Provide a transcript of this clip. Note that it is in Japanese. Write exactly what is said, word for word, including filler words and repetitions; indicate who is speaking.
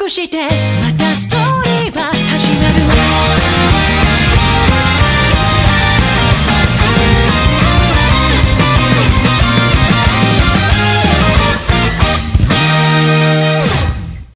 Speaker 1: してまたストーリー